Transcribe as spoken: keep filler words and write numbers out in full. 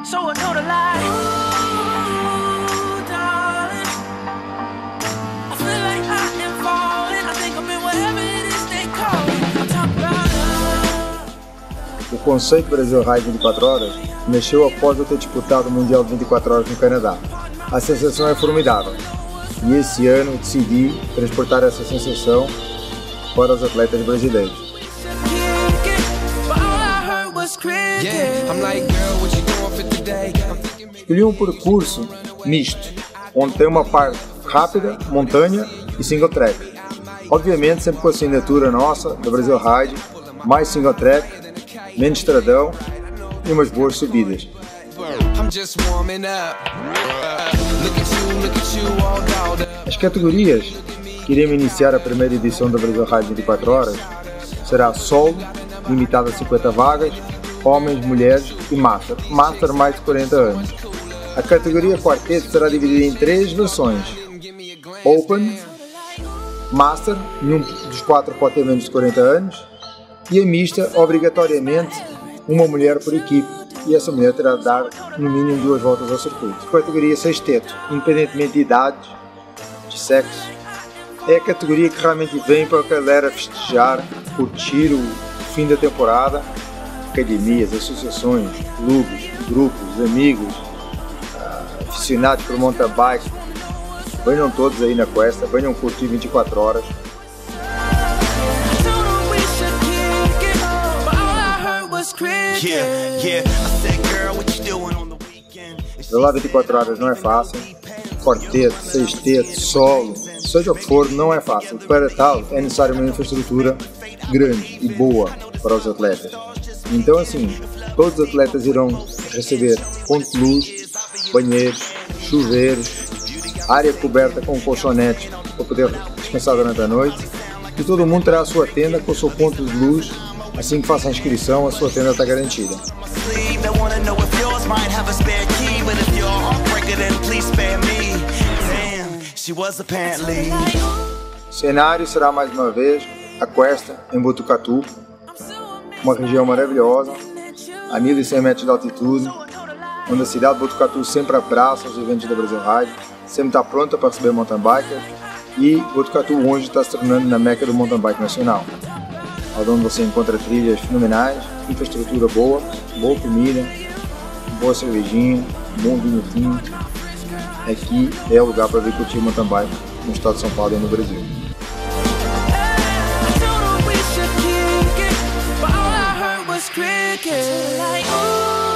so I told a lie. Ooh, darling, I feel like I am falling. I think I'm in whatever it is they call it. I'm talking about love. O conceito Brasil Ride vinte e quatro horas mexeu após eu ter disputado o Mundial de vinte e quatro horas no Canadá. A sensação é formidável e esse ano decidi transportar essa sensação para os atletas brasileiros. Escolhi um percurso misto, onde tem uma parte rápida, montanha e single track. Obviamente sempre com a assinatura nossa, da Brasil Ride, mais single track, menos estradão e umas boas subidas. As categorias que iremos iniciar a primeira edição da Brasil Ride vinte e quatro horas será solo, limitado a cinquenta vagas, homens, mulheres e master, master mais de quarenta anos. A categoria quarteto será dividida em três versões: Open, Master, nenhum dos quatro pode ter menos de quarenta anos, e a mista, obrigatoriamente, uma mulher por equipe, e essa mulher terá de dar no mínimo duas voltas ao circuito. Categoria sexteto, independentemente de idades, de sexo, é a categoria que realmente vem para a galera festejar, curtir o fim da temporada. Academias, associações, clubes, grupos, amigos, aficionados por mountain bike, venham todos aí na Cuesta, venham curtir vinte e quatro horas. Lá vinte e quatro horas não é fácil, quarteto, sexteto, solo, seja o que for, não é fácil. Para tal é necessário uma infraestrutura grande e boa para os atletas. Então assim, todos os atletas irão receber ponto de luz, banheiros, chuveiros, área coberta com colchonetes para poder descansar durante a noite, e todo mundo terá a sua tenda com o seu ponto de luz. Assim que faça a inscrição, a sua tenda está garantida. O cenário será mais uma vez a Cuesta, em Botucatu, uma região maravilhosa, a mil e cem metros de altitude, onde a cidade de Botucatu sempre abraça os eventos da Brasil Ride, sempre está pronta para receber mountain bikers, e Botucatu hoje está se tornando na meca do mountain bike nacional, onde você encontra trilhas fenomenais, infraestrutura boa, boa comida, boa cervejinha, bom vinho tinto. Aqui é o lugar para vir curtir mountain bike no estado de São Paulo e no Brasil. Cricket, but all I heard was cricket. Like, ooh.